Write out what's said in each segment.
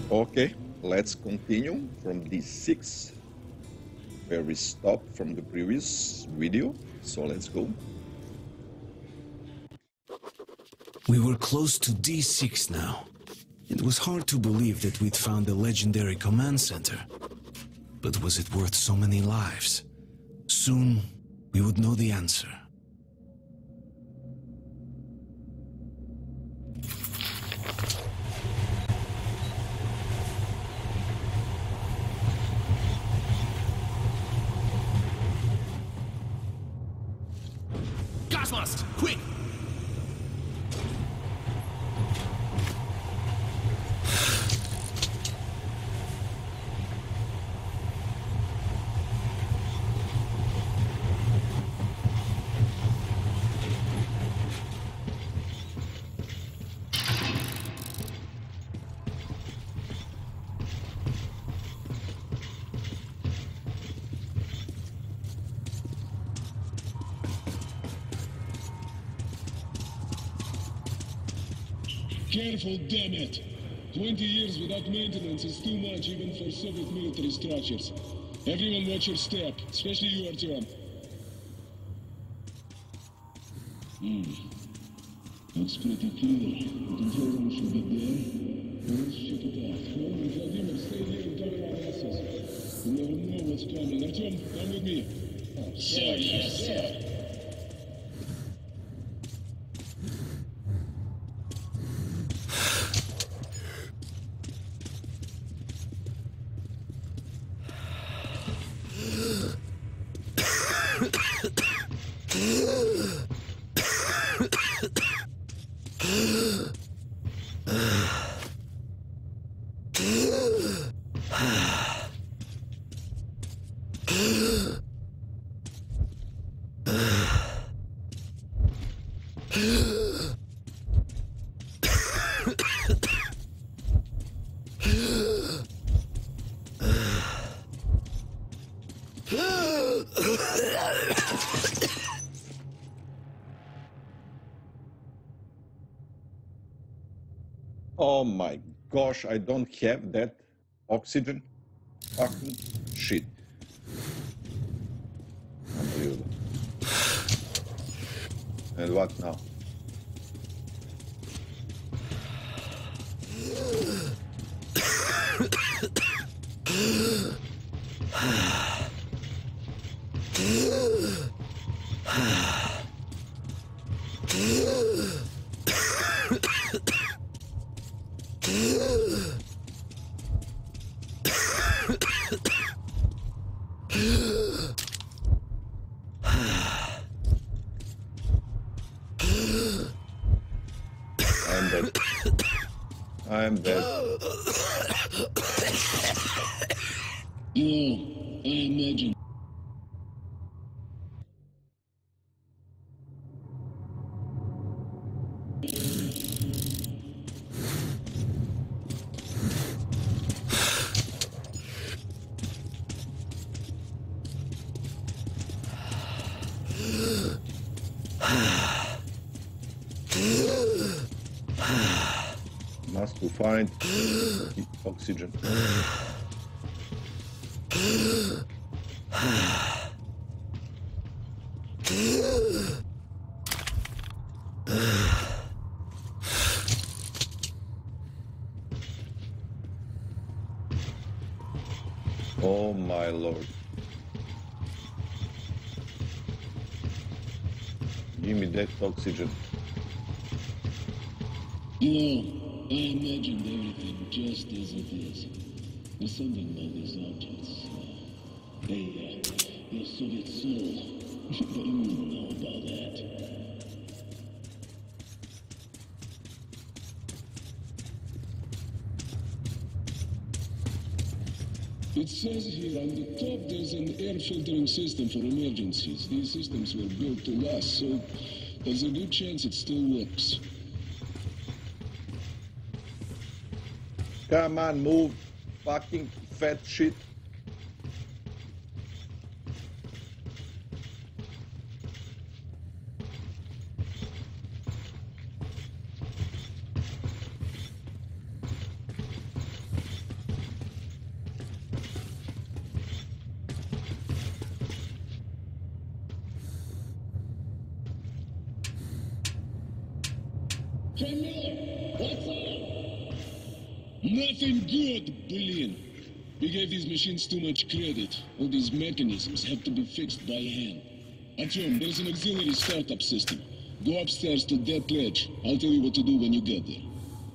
Okay, let's continue from D6 where we stopped from the previous video. So let's go. We were close to D6 now. It was hard to believe that we'd found the legendary command center. But was it worth so many lives? Soon, we would know the answer. Cosmos, quick! Careful, damn it! 20 years without maintenance is too much even for Soviet military structures. Everyone watch your step, especially you, Artyom. Looks pretty clear. The control room should be there. Let's shut it off. Well, Vladimir, stay here and cover our asses. You never know what's coming. Artyom, come with me. Sir, yes, sir. Oh my gosh, I don't have that oxygen. Fucking shit. Unbelievable. And what now? I'm dead. I'm dead. Yeah, I imagine. Must to find the oxygen. Oh my lord. Give me that oxygen. I imagined everything just as it is. There's something about these objects. Your Soviet soul. But you wouldn't know about that. It says here on the top there's an air filtering system for emergencies. These systems were built to last, so there's a good chance it still works. Come on, move, fucking fat shit. What's up? Nothing good, Billion. We gave these machines too much credit. All these mechanisms have to be fixed by hand. Artyom, there's an auxiliary startup system. Go upstairs to that ledge. I'll tell you what to do when you get there.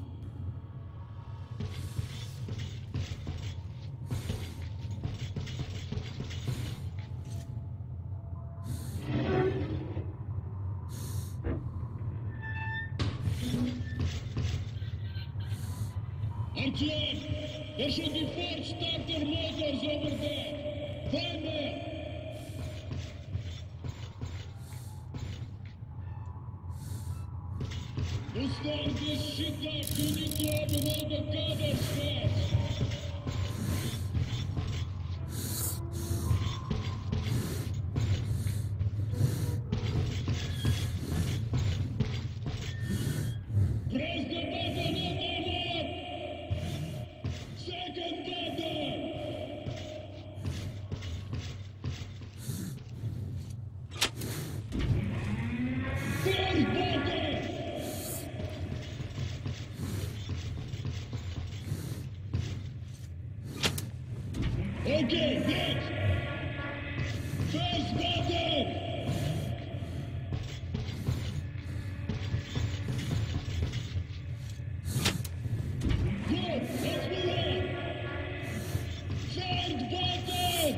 Artyom! There should be 4 starter motors over there! Find them! To start this shit up, you need to open all the covers first! Press the button on my left! Second button! Third button! Okay, next! First button! Good, let's move on! Third button!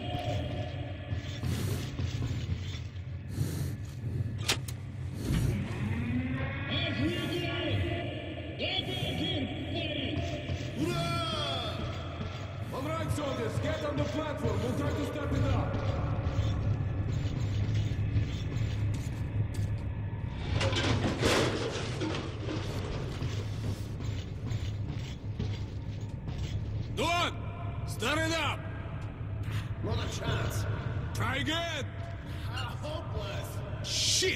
As we go! Get back here, buddy! Hurrah! All right, soldiers, get on the platform. We'll try to start it up. Go on! Start it up! Not a chance. Try again! Hopeless. Shit!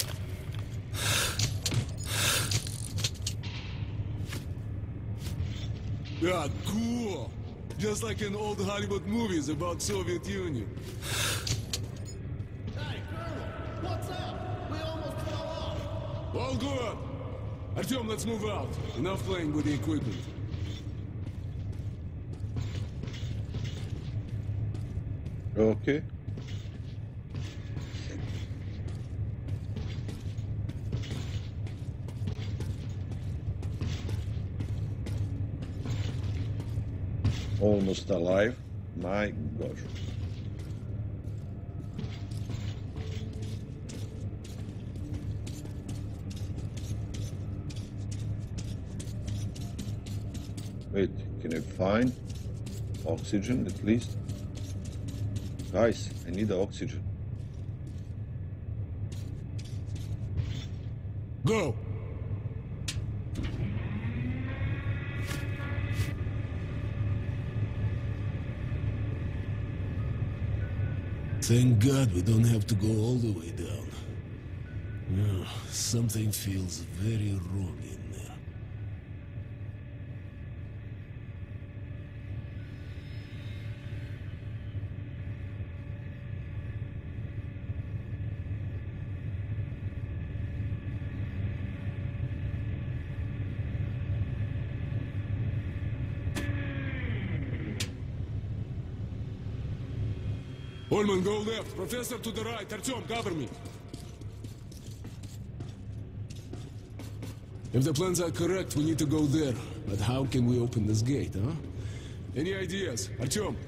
Yeah, cool! Just like in old Hollywood movies about Soviet Union. Hey, Colonel, what's up? We almost fell off. All good! Artyom, let's move out. Enough playing with the equipment. Okay. Almost alive. My gosh. Wait, can I find oxygen at least? Guys, I need the oxygen. Go! Thank God we don't have to go all the way down. Oh, something feels very wrong in there. Holman, go left. Professor to the right. Artyom, cover me. If the plans are correct, we need to go there. But how can we open this gate, huh? Any ideas? Artyom?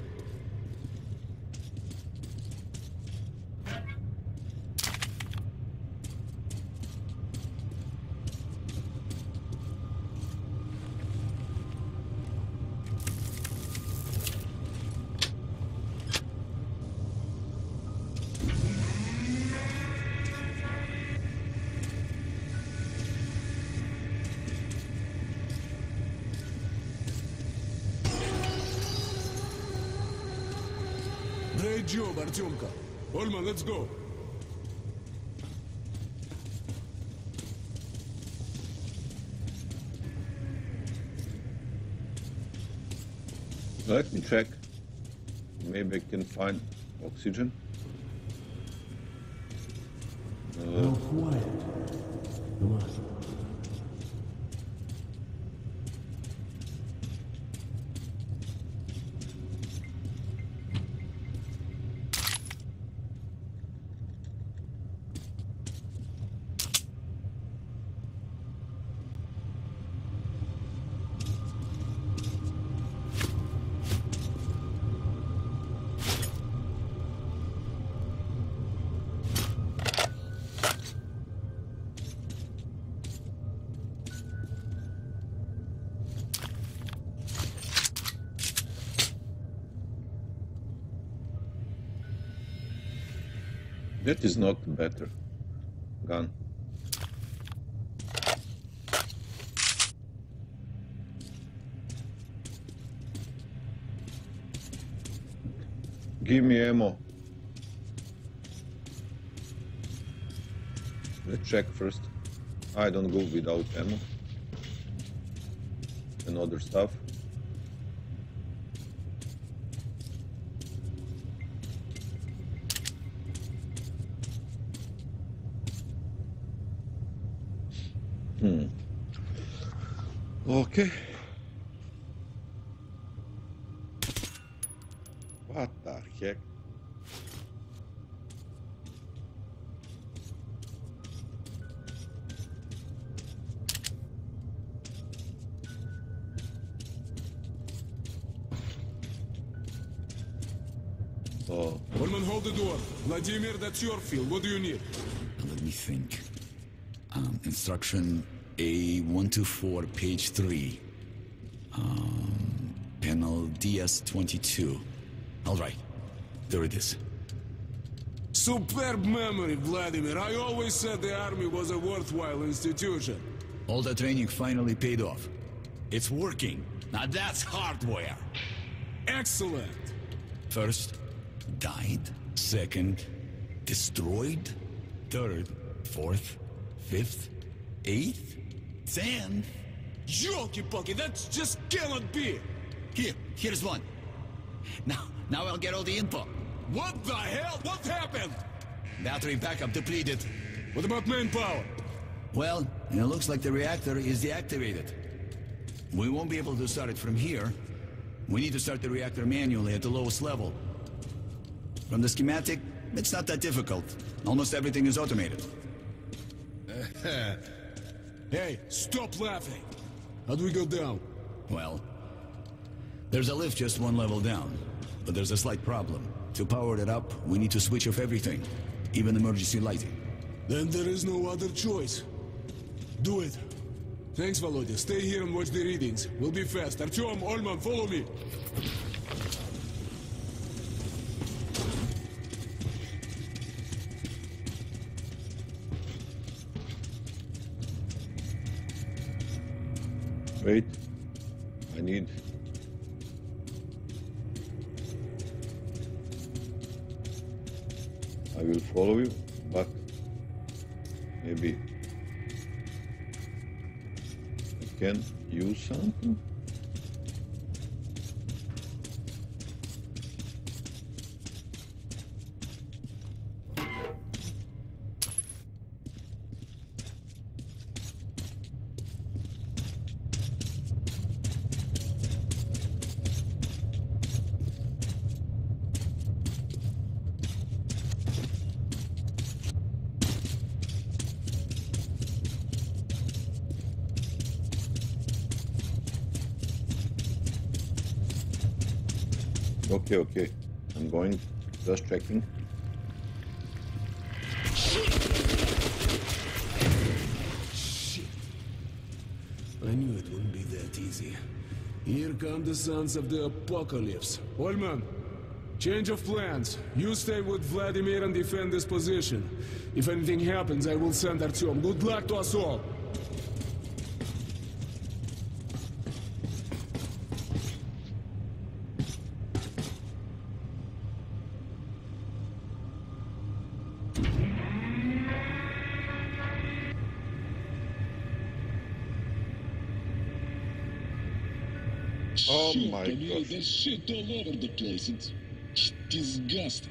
Great job, Artyomka. Holman, let's go. Let me check. Maybe I can find oxygen. Now quiet. Come on. That is not better gun. Give me ammo. Let's check first. I don't go without ammo and other stuff. Okay. What the heck? Oh, Woman, hold the door. Vladimir, that's your field. What do you need? Let me think. Instruction A124, page 3. Panel DS22. All right. There it is. Superb memory, Vladimir. I always said the army was a worthwhile institution. All the training finally paid off. It's working. Now that's hardware. Excellent. First, died. Second, destroyed. Third, fourth, fifth, eighth, 10th. Jolky-pokey, that just cannot be. Here's one. Now I'll get all the info. What the hell? What happened? Battery backup depleted. What about main power? Well, it looks like the reactor is deactivated. We won't be able to start it from here. We need to start the reactor manually at the lowest level. From the schematic, it's not that difficult. Almost everything is automated. Hey, stop laughing. How do we go down? Well, there's a lift just one level down. But there's a slight problem. To power it up, we need to switch off everything. Even emergency lighting. Then there is no other choice. Do it. Thanks, Volodya. Stay here and watch the readings. We'll be fast. Artyom, Olman, follow me. wait. I need... I will follow you, but maybe I can use something. Okay. I'm going, just checking. Shit! I knew it wouldn't be that easy. Here come the sons of the apocalypse. Olman, change of plans. You stay with Vladimir and defend this position. If anything happens, I will send Artyom. Good luck to us all. Oh Shit, my Camille, gosh. there's shit all over the place. It's disgusting.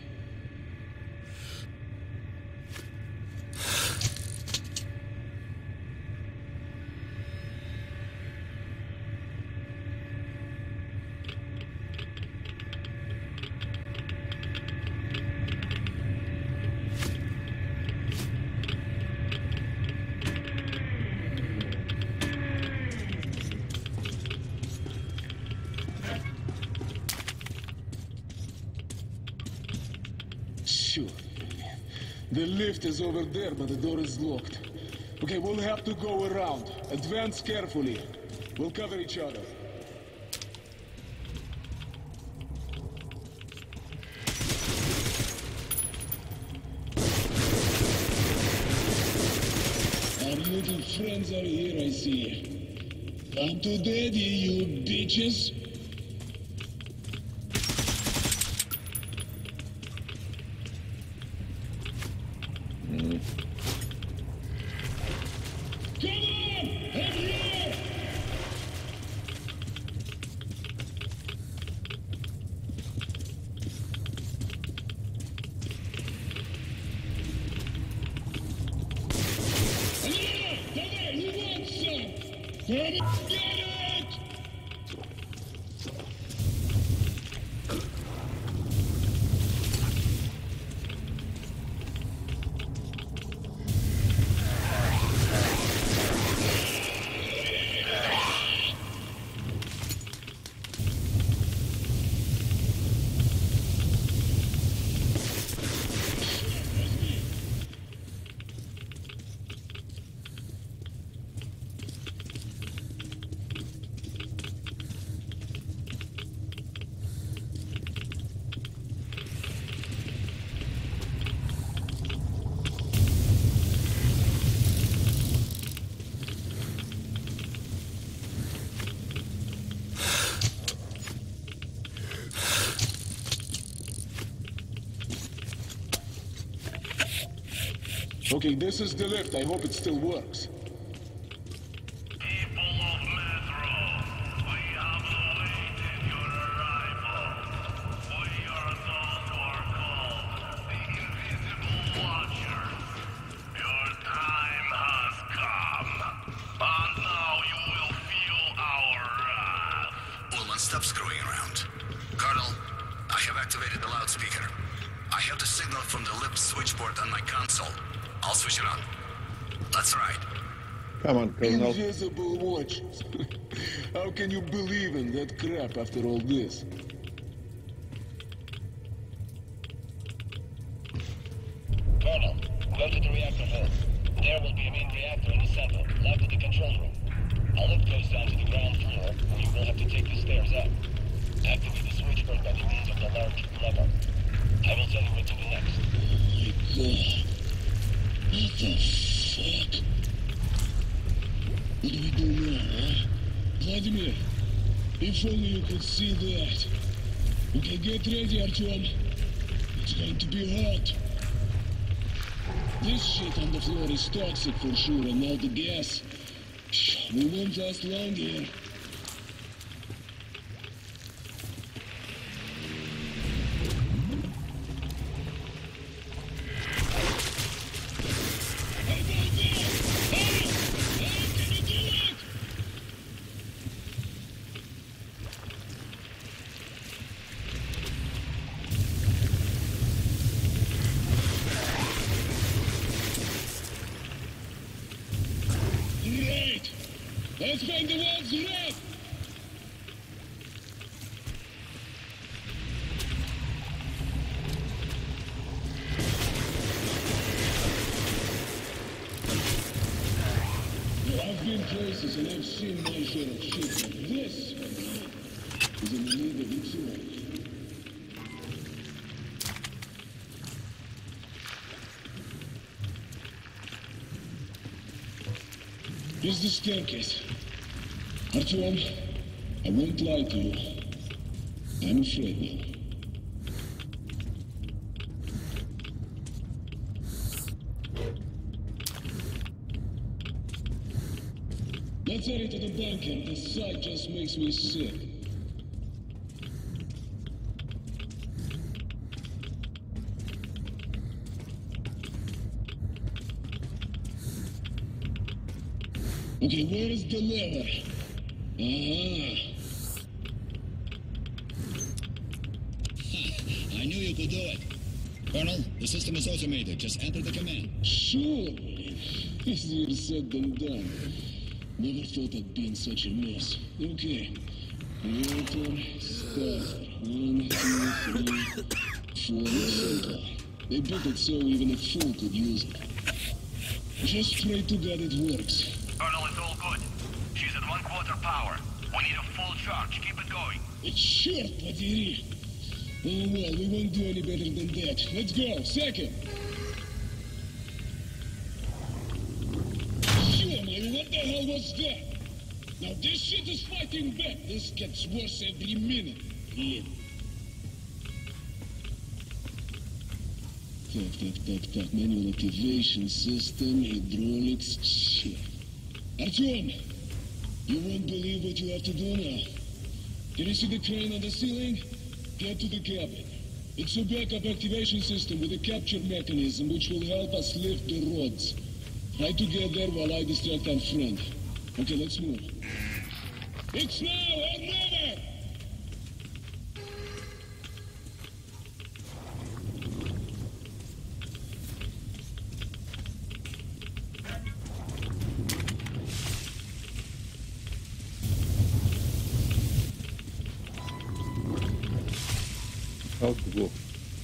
Sure. The lift is over there, but the door is locked. Okay, we'll have to go around. Advance carefully. We'll cover each other. friends are here, I see. Come to daddy, you bitches. Come on! Head here! Давай, you want some? Get it! Okay, this is the lift. I hope it still works. People of Metro, we have awaited your arrival. We are those who are called the Invisible Watchers. Your time has come, and now you will feel our wrath. Ullman, stop screwing around. Colonel, I have activated the loudspeaker. I have the signal from the lift switchboard on my console. I'll switch it on. That's right. Come on, Colonel. Invisible watchers. How can you believe in that crap after all this? Colonel, go to the reactor hull. There will be a main reactor in the center, left of the control room. A lift goes down to the ground floor, where you will have to take the stairs up. Activate the switchboard by the means of the large lever. I will tell you what to do next. Oh my god. What the fuck? What do we do now, huh? Vladimir, if only you could see that. Okay, get ready, Artyom. It's going to be hot. This shit on the floor is toxic for sure, and now the gas. We won't last long here. Right! Let's find the world's red! I've been places and I've seen my share of shit, but this is in the need of its own. Here's the staircase. Artyom, I won't lie to you. I'm afraid now. Let's head into the bunker. This sight just makes me sick. Okay, where is the lever? I knew you could do it. Colonel, the system is automated. Just enter the command. Sure. Easier said than done. Never thought I'd be in such a mess. Okay. Reactor, starter. 1, 2, 3, 4, simple. They built it so even a fool could use it. Just pray to God it works. Colonel, it's all good. She's at 1/4 power. We need a full charge. Keep it going. Черт подери! Oh well, we won't do any better than that. Let's go. Second. Ё-моё, was that? Now this shit is fighting back. This gets worse every minute. Yeah. Так. Manual activation system, hydraulics, shit. Artyom, you won't believe what you have to do now. Can you see the crane on the ceiling? Get to the cabin. It's a backup activation system with a capture mechanism which will help us lift the rods. Try to get there while I distract our friend. Okay, let's move. It's now or never! How to go?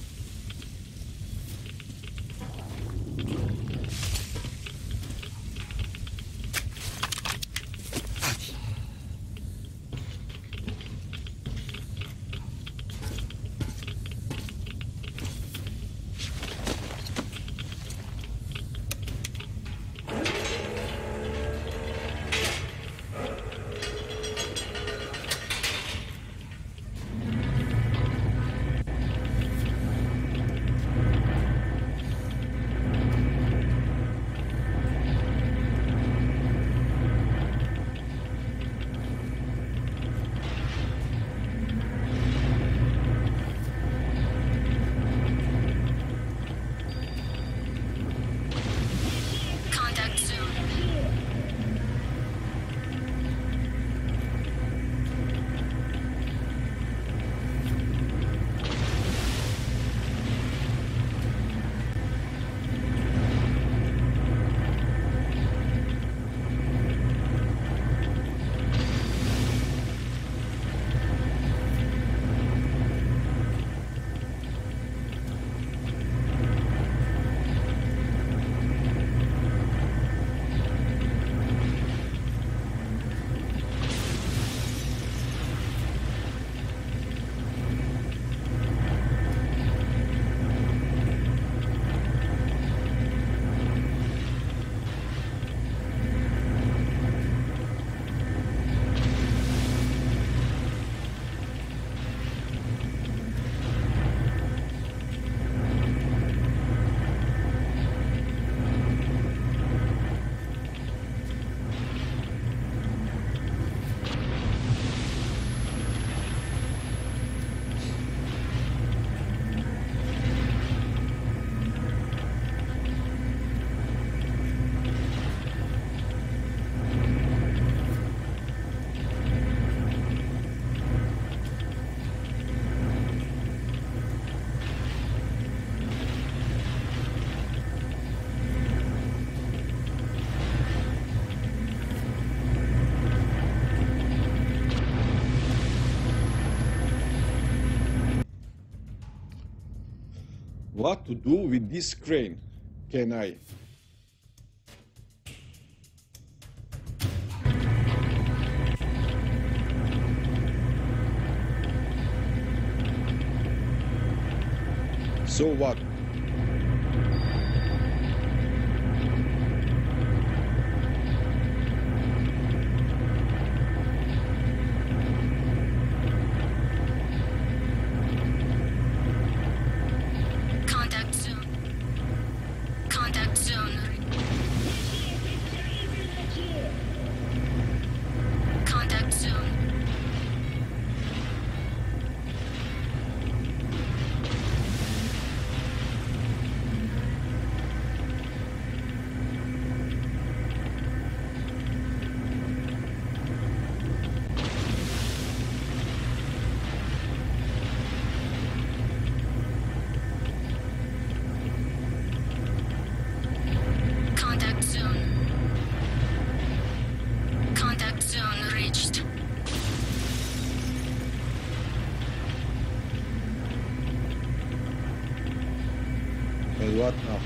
Contact soon. What to do with this crane? Can I? So what? Contact soon. Contact soon. Contact soon. Contact soon. Contact zone reached. And what now?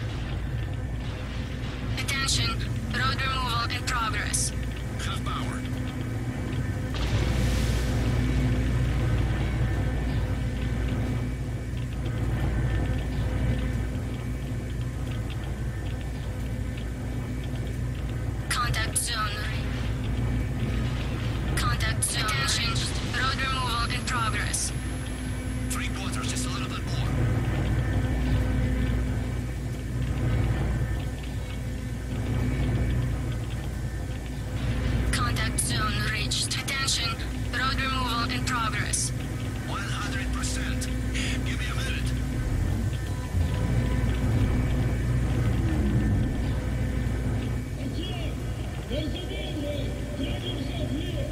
Attention, road removal in progress. Half power. Contact zone There's just a little bit more. Contact zone reached. Attention, road removal in progress. 100%. Give me a minute. Attention! There's a gateway! Drag yourself here!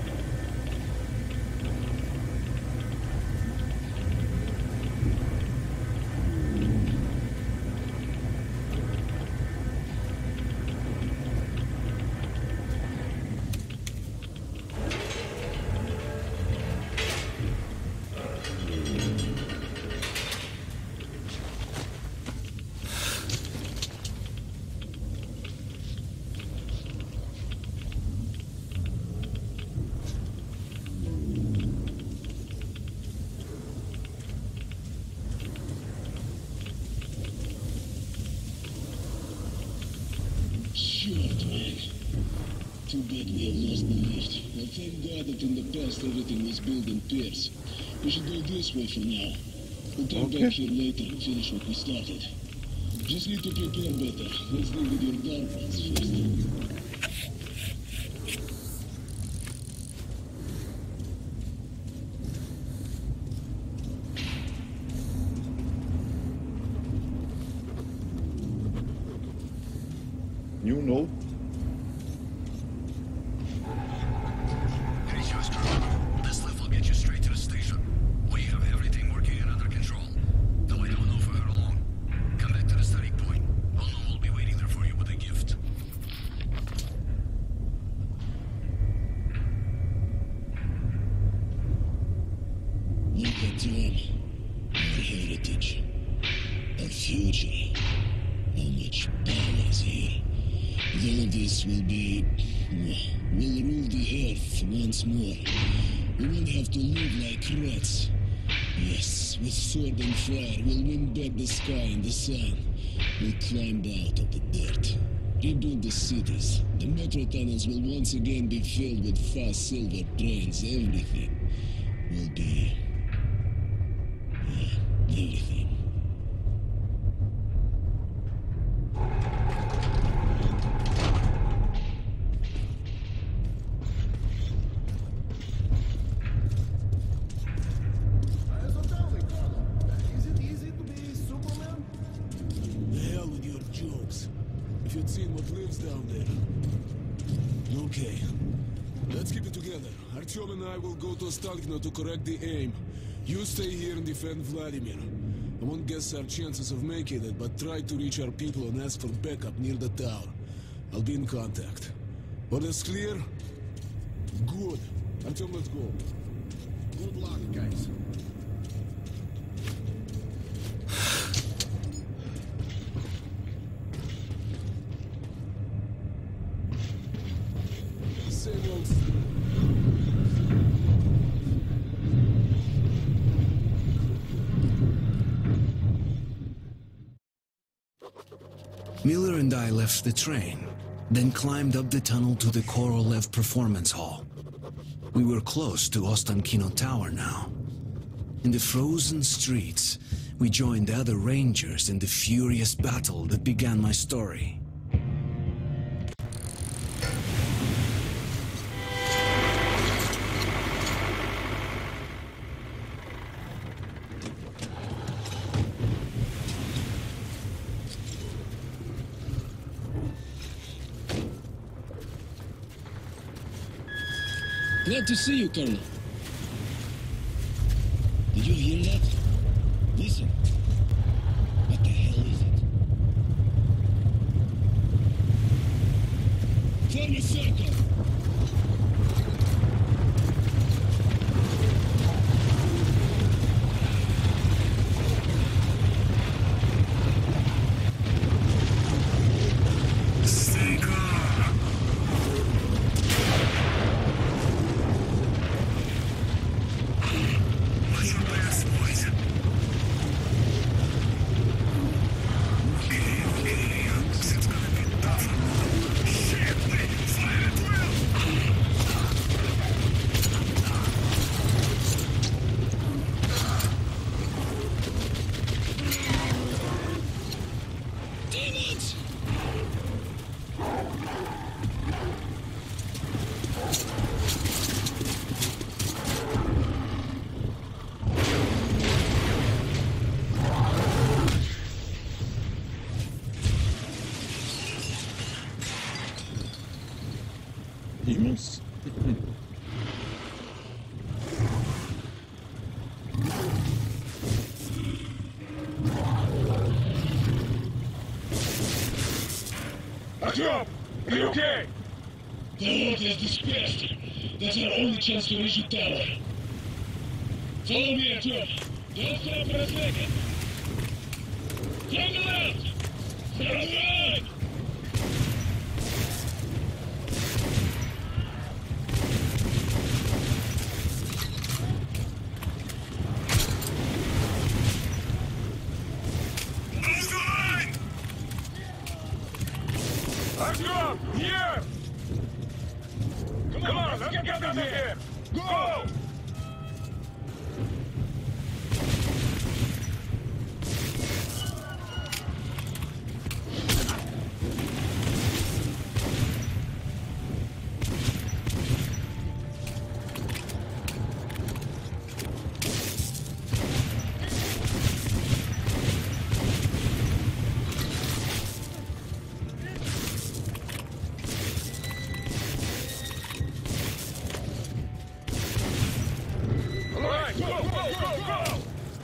Shit, man. Too bad we have lost the lift. But thank God that in the past everything was built in pairs. We should go this way for now. We'll come back here later and finish what we started. Just need to prepare better. Let's deal with your dark ones first. You know, Hey, Schuster. This lift will get you straight to the station. We have everything working and under control. Though I don't know for how long. Come back to the study point. We'll know we'll be waiting there for you with a gift. Look at them. Our heritage. Our future. How much power is here. All of this will be... will rule the earth once more. We won't have to live like rats. Yes, with sword and fire, we'll win back the sky and the sun. We'll climb out of the dirt. Rebuild the cities. The metro tunnels will once again be filled with fast silver trains. Everything will be... everything. Is it easy to be Superman? The hell with your jokes. If you'd seen what lives down there. Okay. Let's keep it together. Artyom and I will go to Stalkino to correct the aim. You stay here and defend Vladimir. I won't guess our chances of making it, but try to reach our people and ask for backup near the tower. I'll be in contact. Orders clear? Good. Artyom, let's go. Good luck, guys. Same old... Miller and I left the train, then climbed up the tunnel to the Korolev Performance Hall. We were close to Ostankino Tower now. In the frozen streets, we joined the other rangers in the furious battle that began my story. Glad to see you, Colonel. Did you hear that? Listen. What the hell is it? Form a circle! Shit! Fire at will! Artyom! Are you okay? The water is dispersed. That's our only chance to reach the tower. Follow me, Artyom. Don't stop for a second. Turn around! Turn around! Artyom! Here! Come on, let's get out of here! Go! All right, go, go, go, go!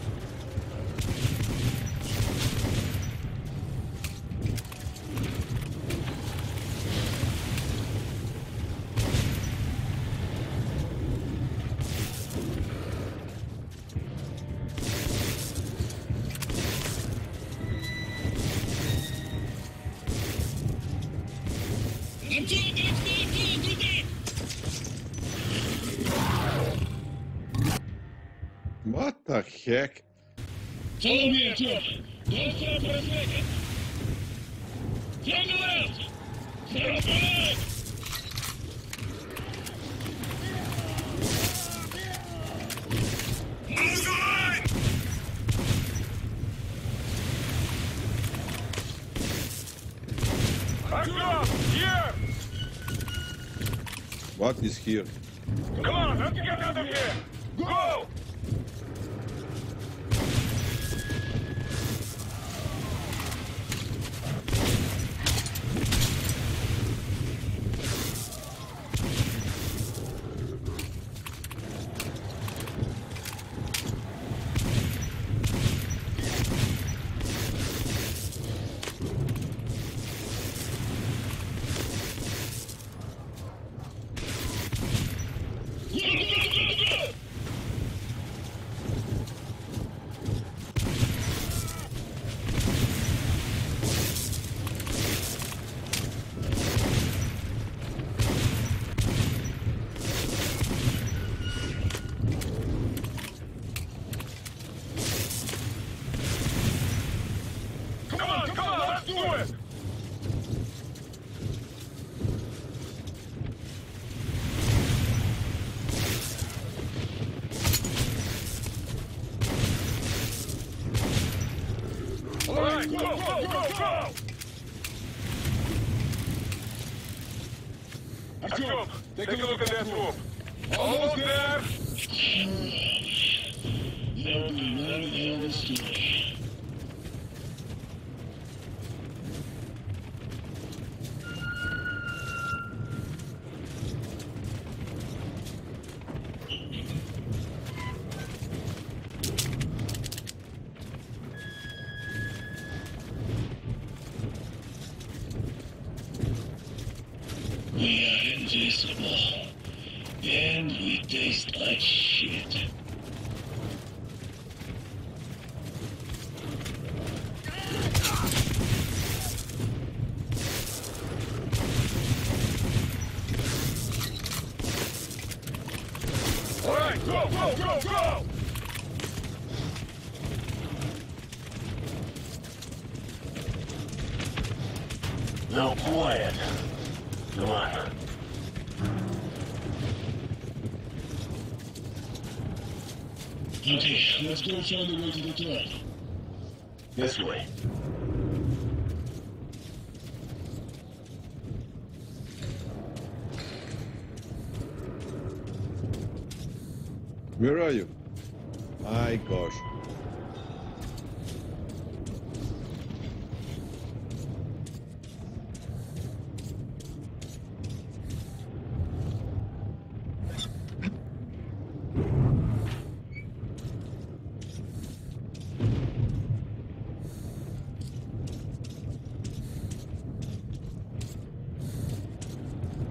Artyom, go, do that! What the heck? Follow me, Artyom. Don't stop for a second. Turn around! Turn around! Move on! Artyom! Here! What is here? Come on, let's get out of here! Go! Come on, let's do it! All right, go, go, go, go! Artyom, take a look at that room. Almost there! That'll be one hell of a story. We are invisible, and we taste like shit. All right, go, go, go, go! Now quiet. Come on. Okay, let's go find the way to the top. This way. Where are you? My gosh.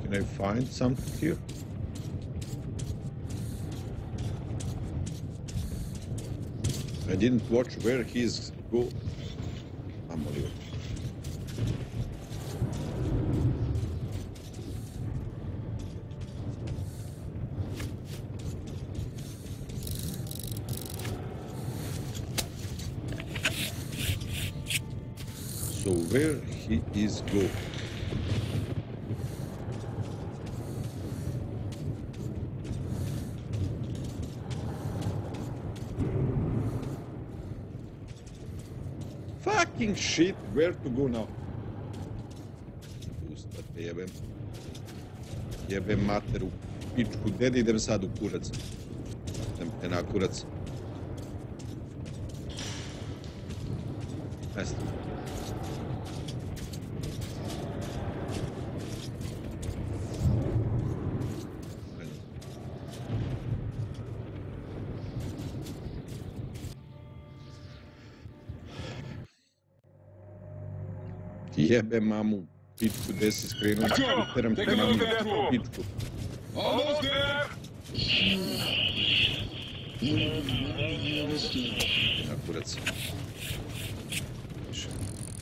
Can I find something here? I didn't watch where he's go. Unbelievable. So where he is go? Fucking shit, where to go now? Pusta te jebem. Jebem materu. Pičku, gdje idem sad u kurac? Idem te na kurac. Jeste. Jebe mamu, pičku, gdje si skrenuo? Teram te mamu, pičku. Almost there! Na kurac. Više.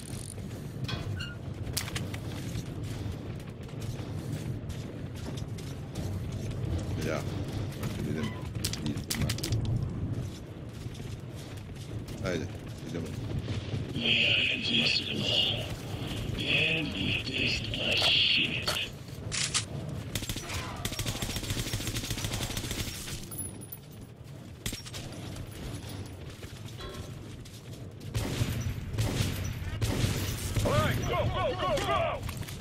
Ja, dakle idem. Ajde, idemo. And we taste like shit. All right, go, go, go, go!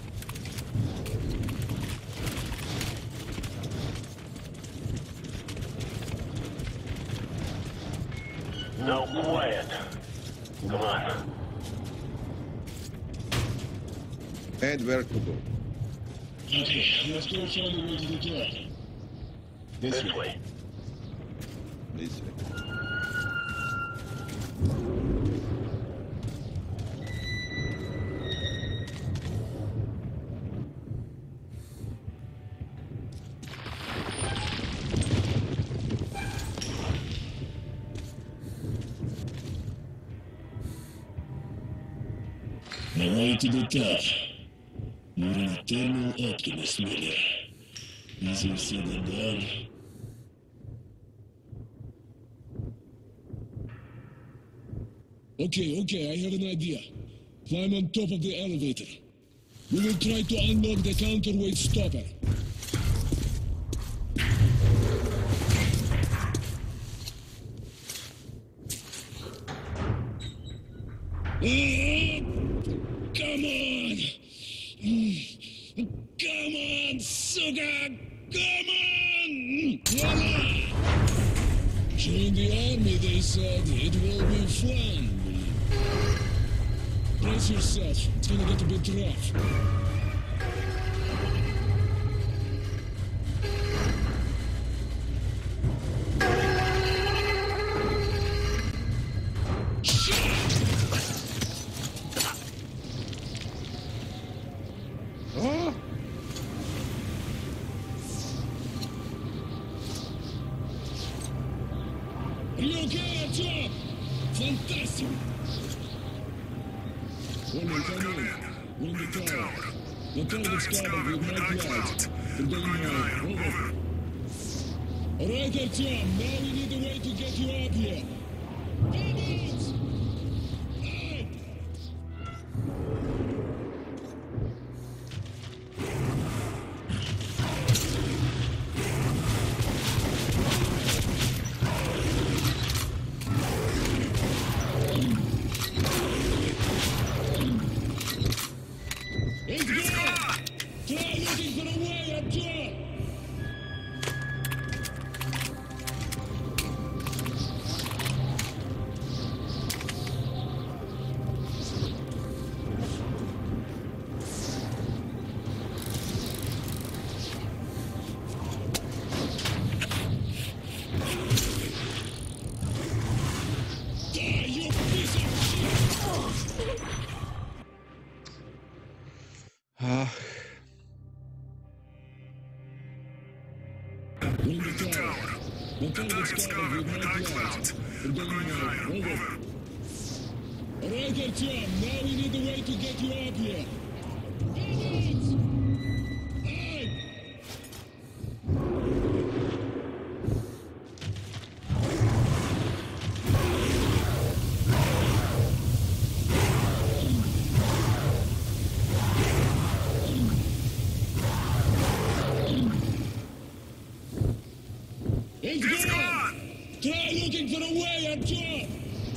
Now quiet. Come on. And where to go? Okay, let's go find a way to the top. This way. This way. My way to the top. You're an eternal optimist, Miller. Easier said than done. Okay, I have an idea. Climb on top of the elevator. We will try to unlock the counterweight stopper. Come on! Come on, sugar! Come on! Voila! Join the army, they said. It will be fun. Brace yourself. It's gonna get a bit rough. Oh! Are you okay up top? Fantastic! Woman, come in. We're in the tower. The target's covered with night lights. We're going now. Over. Alright, Artyom. Now we need a way to get you out here. Bandits! Hey! Let's go! Try looking for a way up top! The target's covered with high clouds. We're going higher. Over. Alright, Artyom, now we need a way to get you up here. It's gone! Try looking for a way, Artyom!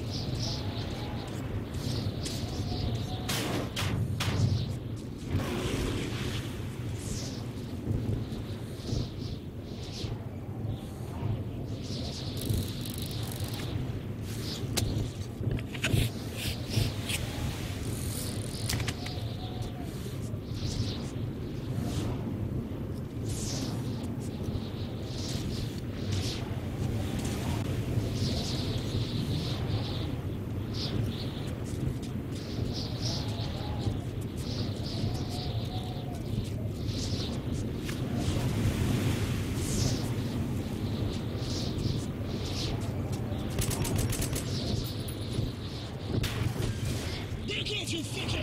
You fucking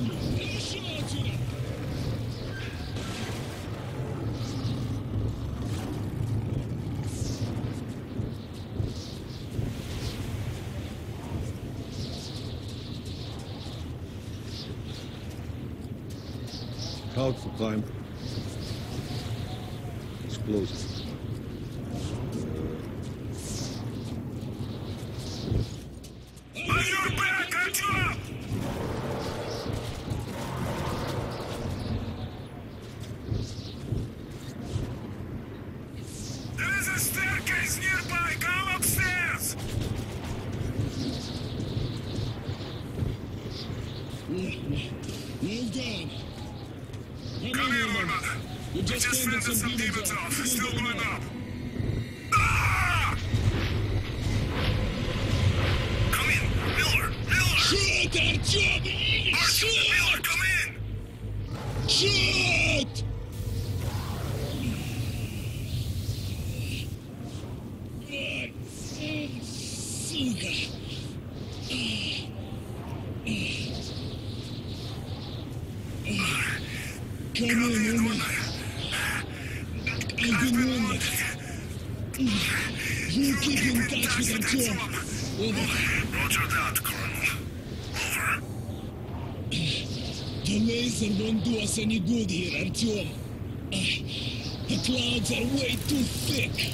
How to climb? It's closed. On your back, Artyom! There is a staircase nearby. Go upstairs. Move down. Come here, Norman. You We just fended some demons off. Still going up. Ah! Come in, Miller. Miller. Shoot, Artyom! Artyom, Miller, come in. Shoot! Сука! Come Come in, in, Norman. I've been wounded. You keep in touch with Artyom. Over. Roger that, Colonel. Over. The laser won't do us any good here, Artyom. The clouds are way too thick.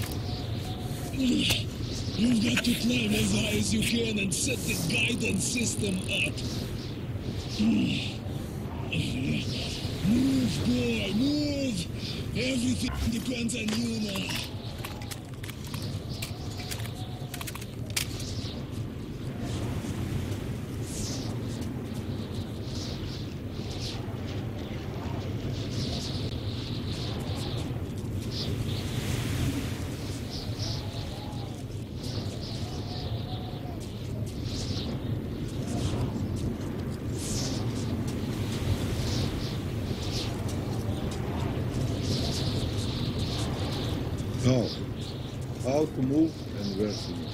You've got to climb as high as you can and set the guidance system up. Move, boy, move! Everything depends on you now. Now, how to move and where to move.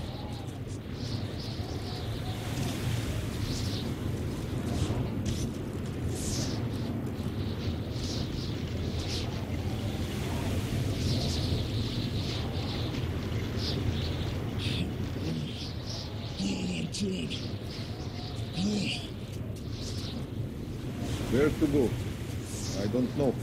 Where to go? I don't know.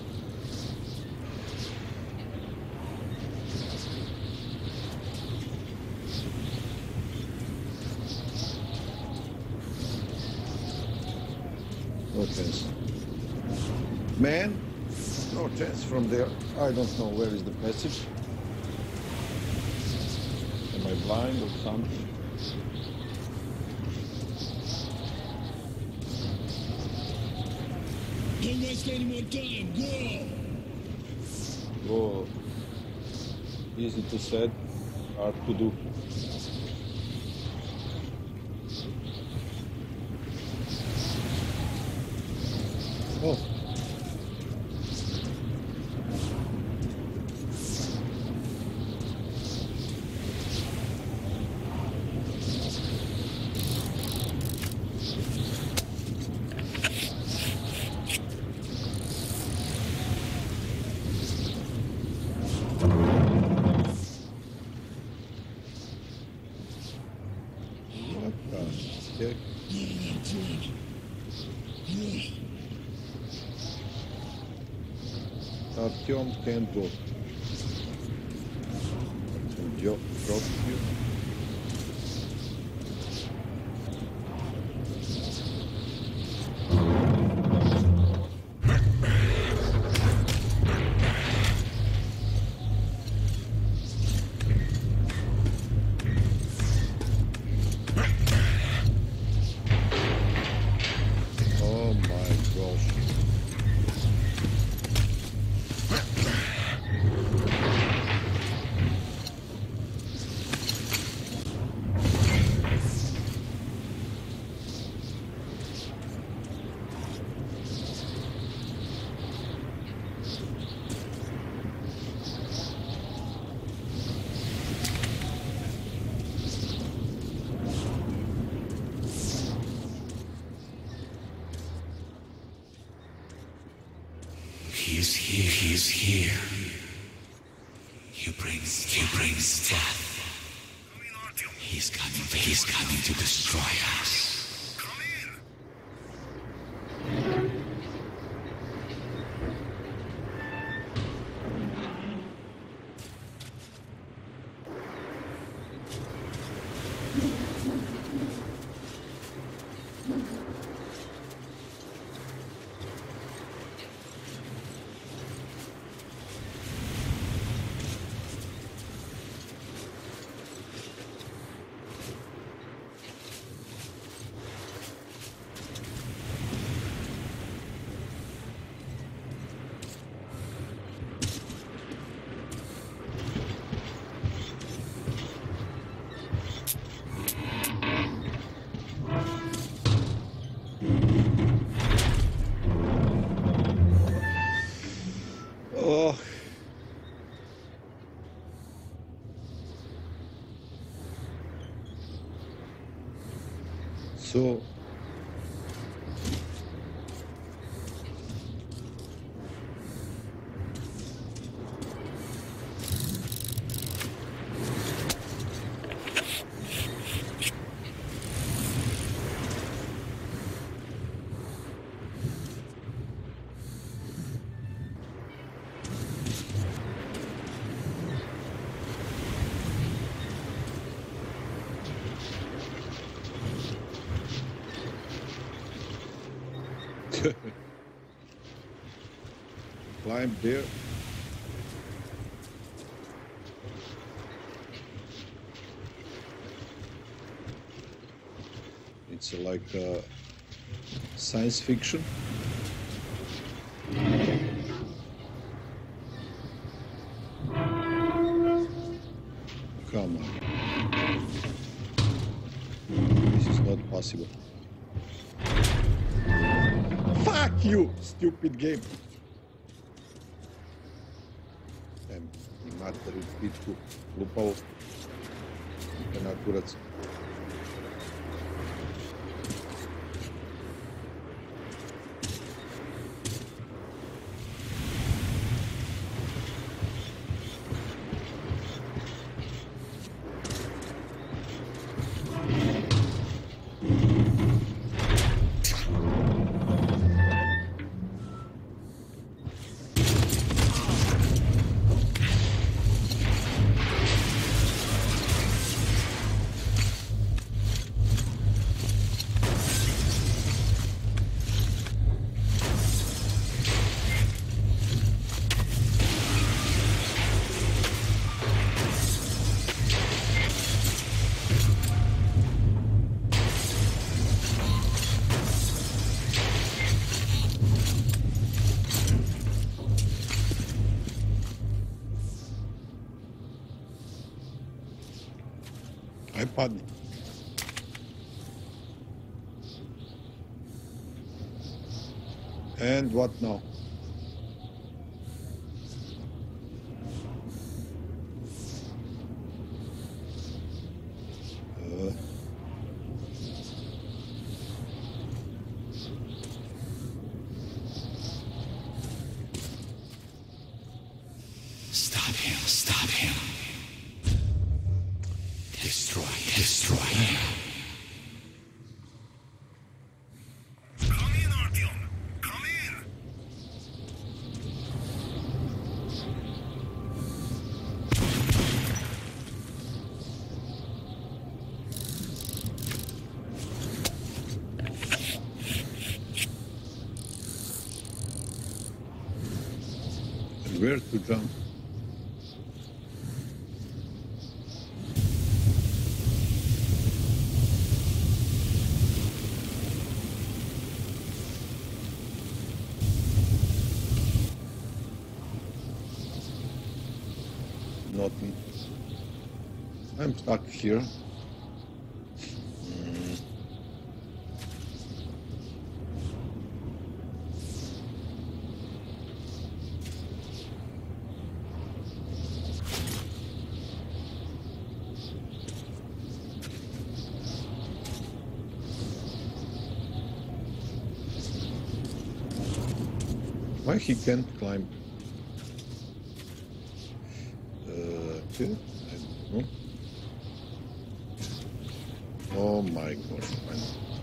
No chance. Man, no chance from there. I don't know where is the passage. Am I blind or something? Don't waste any more time, go! Go. Easy to say, hard to do. Oh. Artyom can't go. Drop you. Oh my gosh. He's here. He brings death. He's coming to destroy us. Oh. So climb there. It's like science fiction. Come on. This is not possible. Fuck you, stupid game. I materi pičku lupao na kurac. iPad. And what now? Stop him. Destroy him. Come in, Artyom. Come in. Where to jump? Nothing. I'm stuck here. Why he can't climb? Okay, I don't know. Oh my god, man.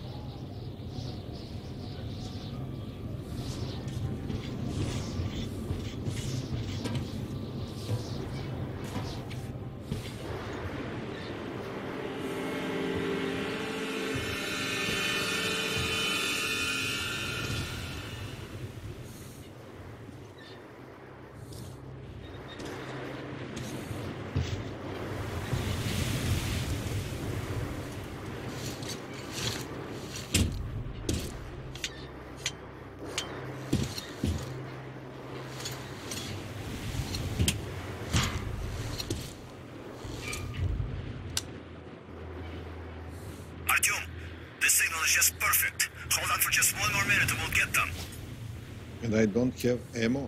Just perfect. Hold on for just one more minute and we'll get them. And I don't have ammo.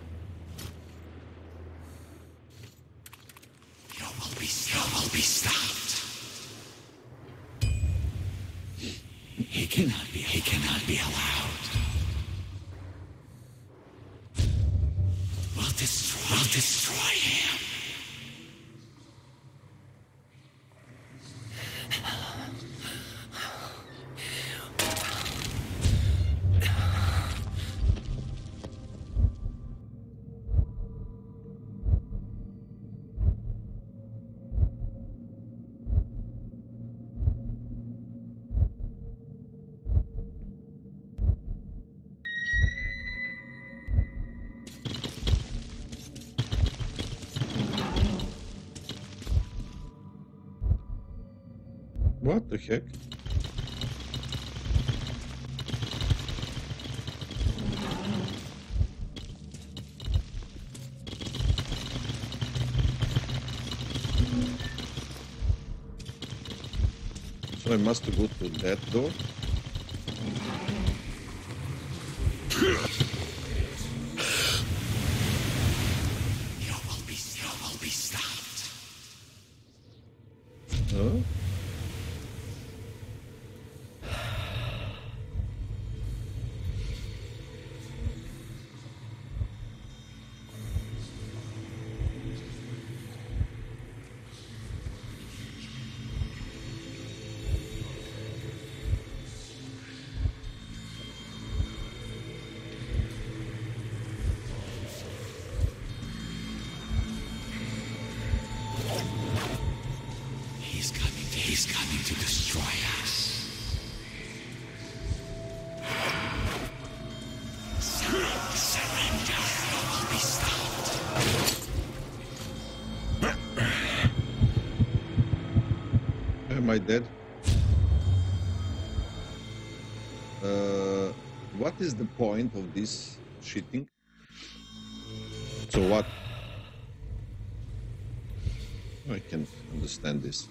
You will be stopped. He cannot be allowed. We'll destroy him. What the heck? So I must go to that door. You will be stopped. Huh? He's coming to destroy us. Surrender. You will be stopped. Am I dead? What is the point of this cheating? So what? I can understand this.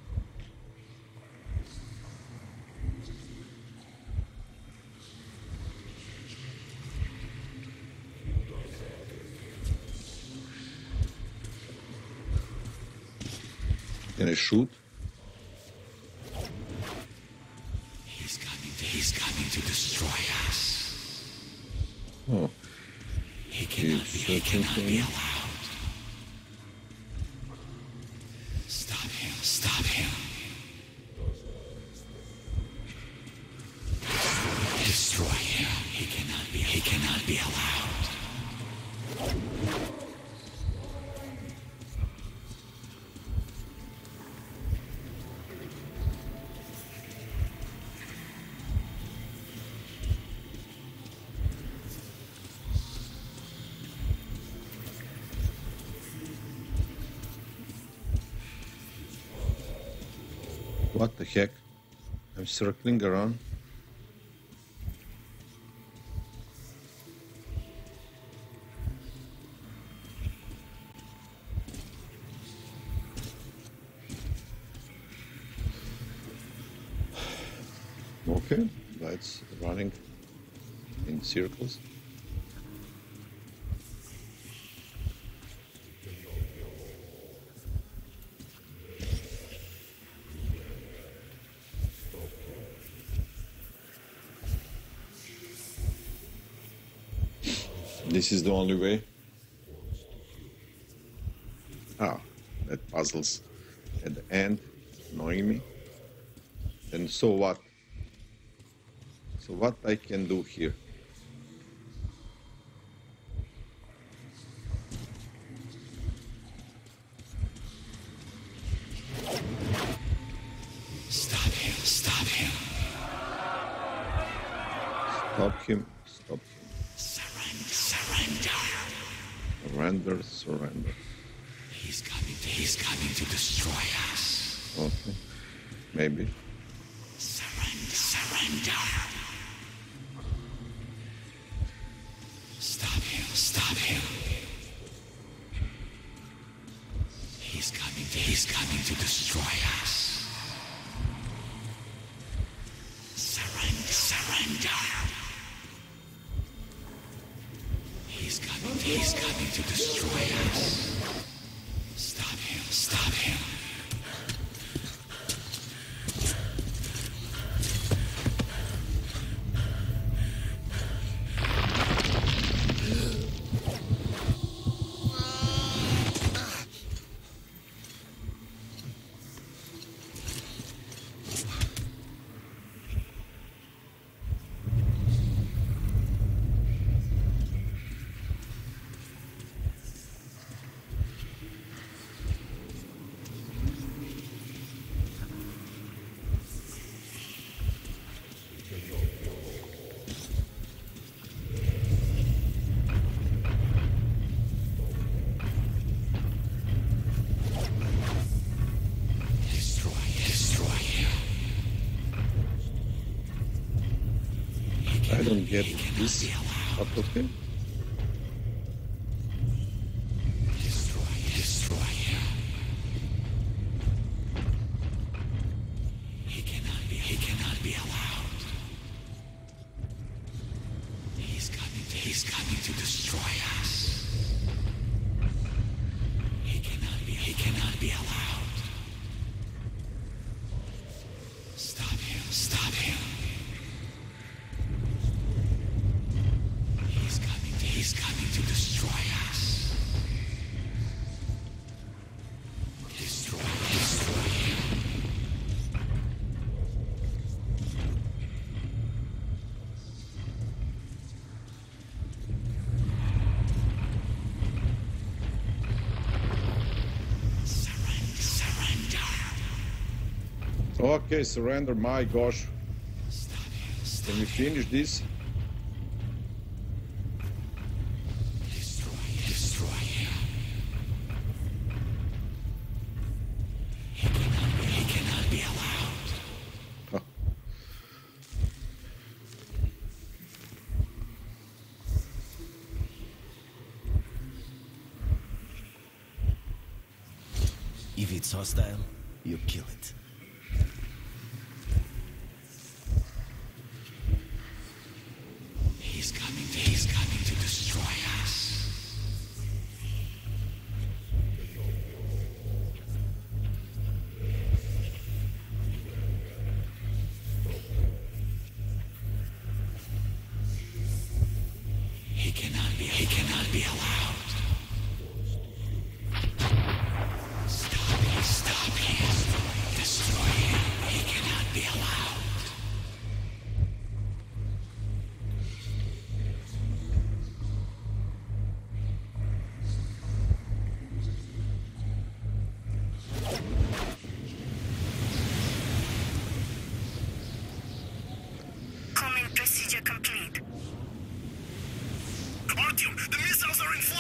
Can I shoot? He's coming to destroy us. Oh. He cannot be allowed. Stop him. Destroy him. He cannot be allowed. What the heck? I'm circling around. Okay, that's running in circles. This is the only way. Ah, that puzzles at the end, annoying me. And so what? So what I can do here? Stop him, stop him. Stop him, stop him. Surrender. Surrender, surrender. He's coming to destroy us. Okay, maybe. Surrender. Stop him. He's coming to destroy us. Surrender. He's coming to destroy us. Stop him. I don't get this part of him. Destroy him. He cannot be allowed. He's coming to destroy us. He cannot be allowed. Stop him. He's coming to destroy us. Destroy him. Surrender. Okay, surrender, my gosh. Stop him. Can we finish this? Destroy him. He cannot be allowed. Huh. If it's hostile, you kill it. He's coming to destroy us. He cannot be allowed. Stop him. Destroy him. He cannot be allowed. Coming procedure complete. Artyom, the missiles are in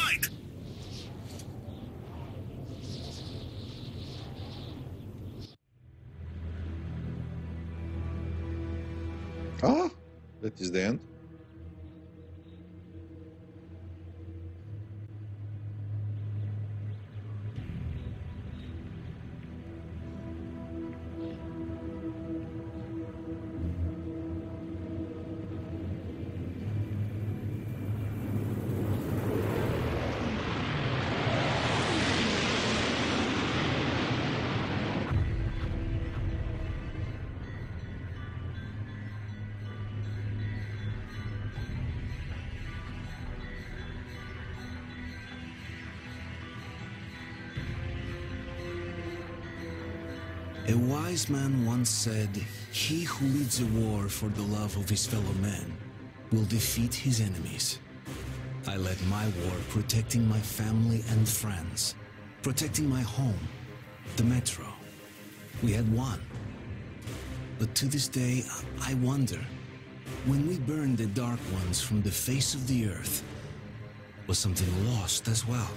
Ah, that is the end. A wise man once said, "He who leads a war for the love of his fellow men will defeat his enemies." I led my war protecting my family and friends, protecting my home, the metro. We had won. But to this day, I wonder, when we burned the Dark Ones from the face of the earth, was something lost as well?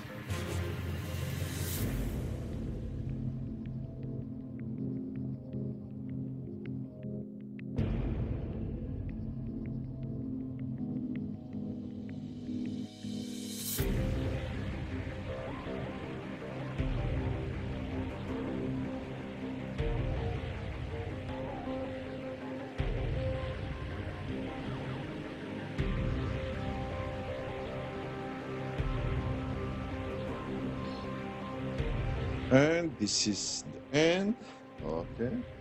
And this is the end. Okay.